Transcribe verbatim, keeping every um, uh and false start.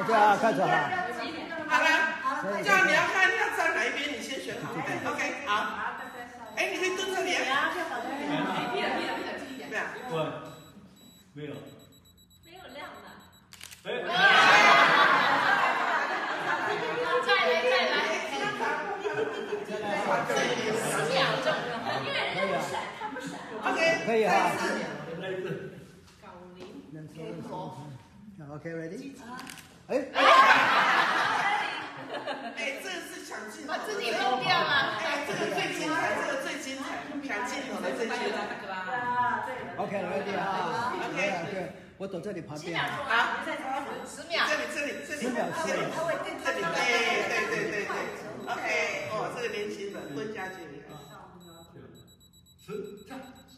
对啊，开始哈。 好了，这样你要看要站哪一边，你先选好。OK， 好。哎，你可以蹲这里啊。闭了闭了闭了，记一点。对啊。对。没有。没有亮的。哎。再来再来。十秒钟，因为人不闪，他不闪。OK， 可以哈。 OK，ready？ 哎。 哎，这个是抢镜头， 把自己漏掉了。 哎，这个最精彩，这个最精彩，抢镜头的最精彩。 啊，对。 OK，ready 啊 ？OK，OK， 我躲这里旁边。 好， 十秒。 这里这里这里。 十秒， 这里这里，对对对对对。OK， 哦，这个年轻人，温家俊。十，这样。